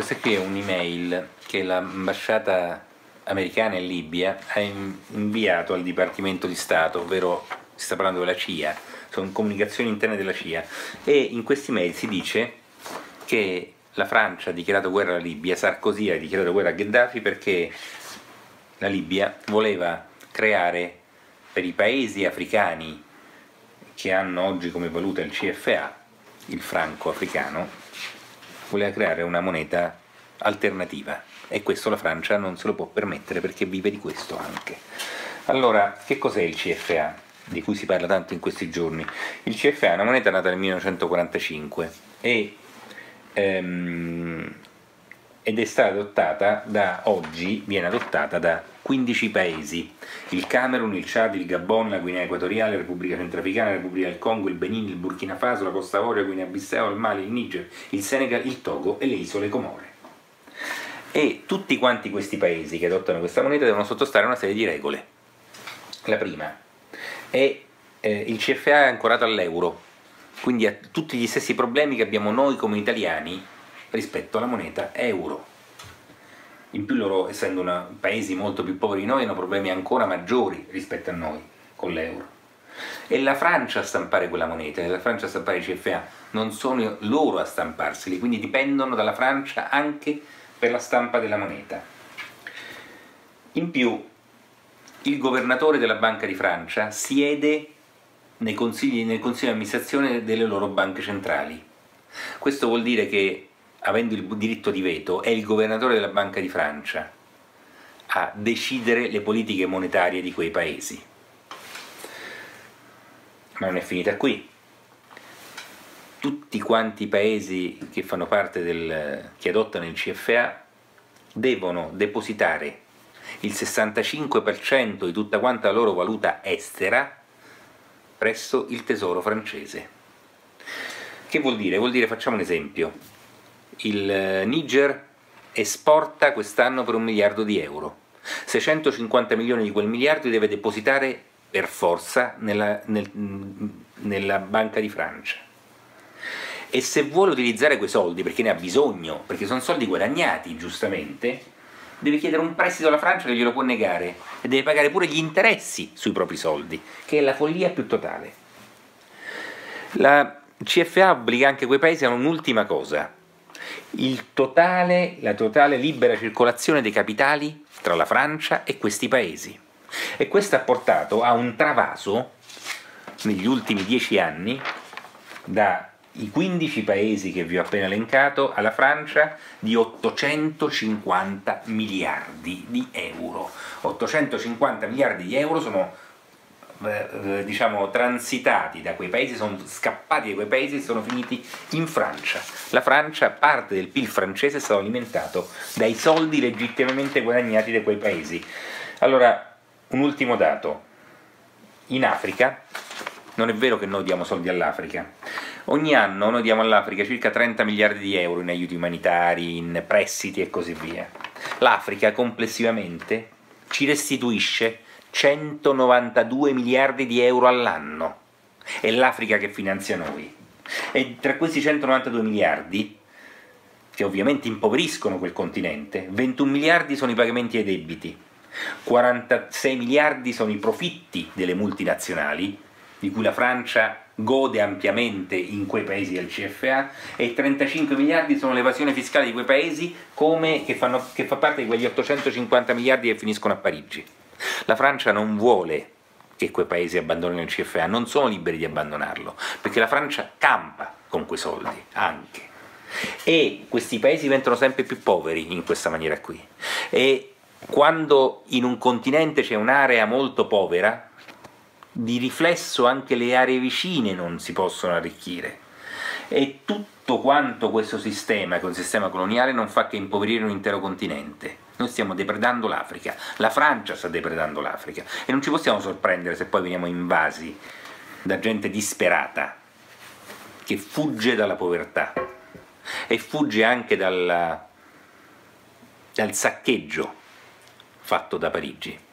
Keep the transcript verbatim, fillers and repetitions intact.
Questa qui è un'email che l'ambasciata americana in Libia ha inviato al Dipartimento di Stato, ovvero si sta parlando della C I A, sono comunicazioni interne della C I A, e in questi mail si dice che la Francia ha dichiarato guerra alla Libia, Sarkozy ha dichiarato guerra a Gheddafi perché la Libia voleva creare per i paesi africani che hanno oggi come valuta il C F A, il franco africano, voleva creare una moneta alternativa, e questo la Francia non se lo può permettere perché vive di questo anche. Allora, che cos'è il C F A, di cui si parla tanto in questi giorni? Il C F A è una moneta nata nel millenovecentoquarantacinque e, ehm, ed è stata adottata da oggi, viene adottata da quindici paesi: il Camerun, il Chad, il Gabon, la Guinea Equatoriale, la Repubblica Centrafricana, la Repubblica del Congo, il Benin, il Burkina Faso, la Costa d'Avorio, la Guinea-Bissau, il Mali, il Niger, il Senegal, il Togo e le isole Comore. E tutti quanti questi paesi che adottano questa moneta devono sottostare a una serie di regole. La prima è eh, il C F A è ancorato all'euro, quindi ha tutti gli stessi problemi che abbiamo noi come italiani rispetto alla moneta euro. In più loro, essendo una, paesi molto più poveri di noi, hanno problemi ancora maggiori rispetto a noi con l'euro. E la Francia a stampare quella moneta, e la Francia a stampare il C F A, non sono loro a stamparseli, quindi dipendono dalla Francia anche per la stampa della moneta. In più, il governatore della Banca di Francia siede nei consigli, nel consiglio di amministrazione delle loro banche centrali. Questo vuol dire che, avendo il diritto di veto, è il governatore della Banca di Francia a decidere le politiche monetarie di quei paesi. Ma non è finita qui. Tutti quanti i paesi che fanno parte del, che adottano il C F A devono depositare il sessantacinque per cento di tutta quanta la loro valuta estera presso il tesoro francese. Che vuol dire? Vuol dire, facciamo un esempio: il Niger esporta quest'anno per un miliardo di euro, seicentocinquanta milioni di quel miliardo li deve depositare per forza nella, nel, nella Banca di Francia. E se vuole utilizzare quei soldi, perché ne ha bisogno, perché sono soldi guadagnati giustamente, deve chiedere un prestito alla Francia che glielo può negare e deve pagare pure gli interessi sui propri soldi, che è la follia più totale. La C F A obbliga anche quei paesi a un'ultima cosa: il totale, la totale libera circolazione dei capitali tra la Francia e questi paesi. E questo ha portato a un travaso negli ultimi dieci anni dai quindici paesi che vi ho appena elencato alla Francia di ottocentocinquanta miliardi di euro. ottocentocinquanta miliardi di euro sono eh, diciamo transitati da quei paesi, sono scappati da quei paesi e sono finiti in Francia. La Francia, parte del P I L francese, è stato alimentato dai soldi legittimamente guadagnati da quei paesi. Allora, un ultimo dato: in Africa, non è vero che noi diamo soldi all'Africa, ogni anno noi diamo all'Africa circa trenta miliardi di euro in aiuti umanitari, in prestiti e così via. L'Africa complessivamente ci restituisce centonovantadue miliardi di euro all'anno. È l'Africa che finanzia noi. E tra questi centonovantadue miliardi, che ovviamente impoveriscono quel continente, ventuno miliardi sono i pagamenti ai debiti, quarantasei miliardi sono i profitti delle multinazionali, di cui la Francia gode ampiamente in quei paesi del C F A, e trentacinque miliardi sono l'evasione fiscale di quei paesi, come, che, fanno, che fa parte di quegli ottocentocinquanta miliardi che finiscono a Parigi. La Francia non vuole che quei paesi abbandonino il C F A, non sono liberi di abbandonarlo, perché la Francia campa con quei soldi anche. E questi paesi diventano sempre più poveri in questa maniera qui. E quando in un continente c'è un'area molto povera, di riflesso anche le aree vicine non si possono arricchire, e tutto quanto questo sistema, che è un sistema coloniale, non fa che impoverire un intero continente. Noi stiamo depredando l'Africa, la Francia sta depredando l'Africa, e non ci possiamo sorprendere se poi veniamo invasi da gente disperata che fugge dalla povertà e fugge anche dal, dal saccheggio fatto da Parigi.